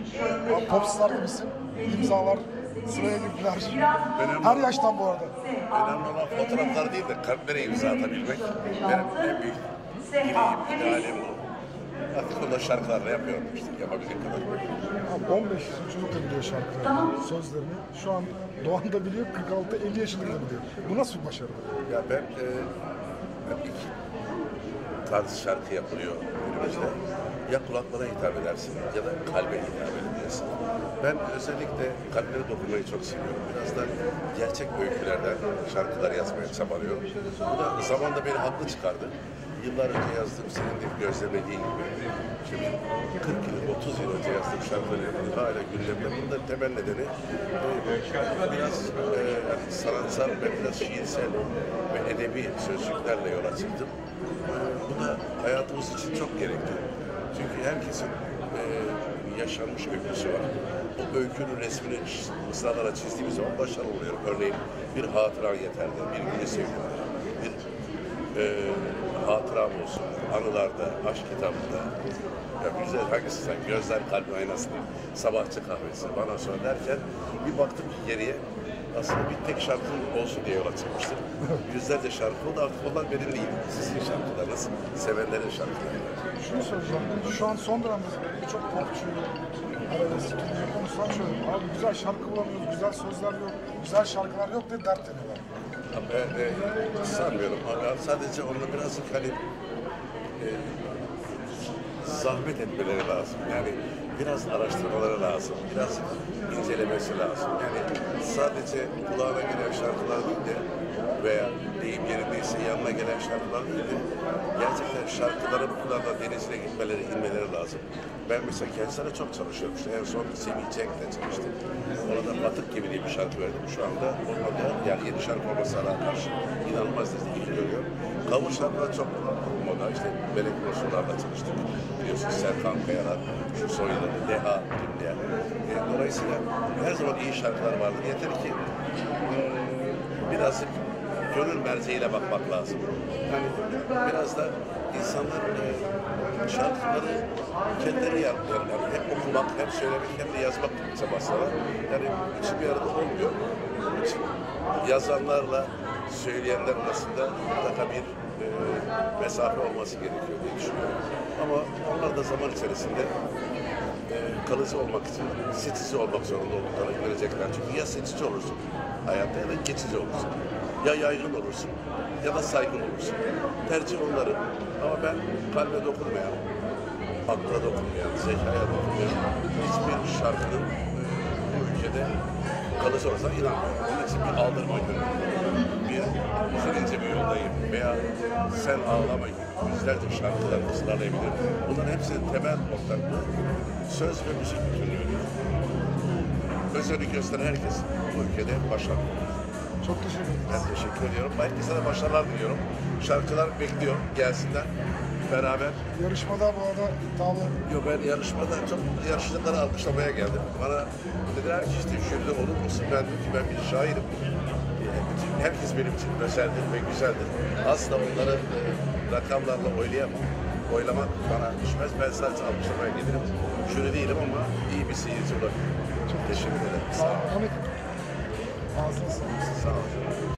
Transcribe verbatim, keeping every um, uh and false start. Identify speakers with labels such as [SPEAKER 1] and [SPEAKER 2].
[SPEAKER 1] Abi popstar gibisin. İmzalar sıraya girdiler.
[SPEAKER 2] Önemli
[SPEAKER 1] Her yaştan bu arada.
[SPEAKER 2] Önemli olan fotoğraflar değil de kalplere imza atabilmek. Benim en büyük dileğim, idealim bu. Artık onu da şarkılarla yapıyorum işte, yapabildiğim kadar.
[SPEAKER 1] Abi on beş yaşında çocuk da biliyor şarkıları, sözlerini. Şu an Doğan da biliyor, kırk altı elli yaşında da biliyor. Bu nasıl bir başarı?
[SPEAKER 2] Ya ben, e, ben iki tarz şarkı yapılıyor günümüzde. Ya kulaklara hitap edersin ya da kalbe hitap edersin. Ben özellikle kalplere dokunmayı çok seviyorum. Biraz da gerçek öykülerden şarkılar yazmaya çabalıyorum. Bu da zamanda beni haklı çıkardı. Yıllar önce yazdığım, senin de gözlemediğin gibi, şimdi kırk yıl, otuz yıl önce yazdığım şarkıları hala gündemde. Bunun da temel nedeni e, biraz e, sanatsal ve biraz şiirsel ve edebi sözcüklerle yola çıktım. E, bu da hayatımız için çok gerekli. Çünkü herkesin e, yaşanmış öyküsü var. O öykünün resmini mısralara çizdiğimiz zaman başarılı oluyorum. Örneğin bir hatıran yeterli, bir günü sevdiğimde, bir e, hatıram olsun, anılarda, aşk kitabında. Ya güzel, hangisi sen? Gözler kalbi aynası değil. Sabahçı kahvesi, bana sonra derken bir baktım ki geriye aslında bir tek şarkım olsun diye yola çıkmıştım. Yüzlerce şarkı oldu, artık onlar benim değil. Sizin şarkılarınız, sevenlerin şarkıları.
[SPEAKER 1] Şunu soracağım, şu an son dönemde birçok popçu, arabesk, Türkçe konuşulan şöyle, abi güzel şarkı bulamıyoruz, güzel sözler yok, güzel şarkılar yok diye dert ediyorlar.
[SPEAKER 2] Ben e, sanmıyorum ama sadece onunla birazcık hani e, zahmet etmeleri lazım. Yani biraz araştırmaları lazım, biraz incelemesi lazım. Yani sadece kulağına gelen şarkılar değil de veya deyim yerindeyse yanına gelen şarkılar değil de gerçekten şarkıların kulağına denizine gitmeleri, inmeleri lazım. Ben mesela kendisine çok çalışıyorum. İşte en son Semih Cenk'le çalıştım. Orada Batık gibi diye bir şarkı verdim. Şu anda orada yani yeni şarkı olmasına karşı inanılmaz ilgi görüyor. Cover şarkılar çok moda. İşte Melek Mosullar'la çalıştık. Biliyorsunuz Serkan Kayalar, şu soylu, Deha, Dünya. E, dolayısıyla her zaman iyi şarkılar vardır. Yeter ki e, birazcık gönül merceğiyle bakmak lazım. Yani biraz da insanlar e, şarkıları kendileri yapıyor. Yani hem okumak, hem söylemek, hem de yazmak çabası var. Yani üçü bir arada olmuyor. Onun için yazanlarla söyleyenler arasında mutlaka bir e, mesafe olması gerekiyor diye düşünüyorum. Ama onlar da zaman içerisinde e, kalıcı olmak için seçici olmak zorunda olduklarını görecekler. Çünkü ya seçici olursun hayatta ya da geçici olursun. Ya yaygın olursun ya da saygın olursun. Tercih onların. Ama ben kalbe dokunmayan, akla dokunmayan, zekaya dokunmayan hiçbir şarkının bu ülkede kalıcı olsa inanmıyorum. Onun için bir aldırma günü, bir üzülince bir yoldayım veya sen ağlama gibi yüzlerce şarkılar ısrarlayabilirim. Bunların hepsinin temel ortaklığı söz ve müzik bütünlüğüdür. Özellik gösteren herkes bu ülkede başarılı.
[SPEAKER 1] Çok teşekkür ederim.
[SPEAKER 2] Ben teşekkür ediyorum. Herkese de başarılar diliyorum. Şarkılar bekliyor, gelsinler beraber.
[SPEAKER 1] Yarışmada bu arada iddialı.
[SPEAKER 2] Yok, ben yarışmada çok yarışçıları alkışlamaya geldim. Bana dediler ki işte şurada olur musun? Ben dedim ki ben bir şairim. Bütün, herkes benim için özeldir ve güzeldir. Asla onları e, rakamlarla oylayamam. Oylamak bana düşmez. Ben sadece alkışlamaya gelirim. Şöyle değilim ama iyi bir seyirci olabilirim. Çok teşekkür ederim. Sağ olun.
[SPEAKER 1] Ağzına sağlık.
[SPEAKER 2] Sağ olun.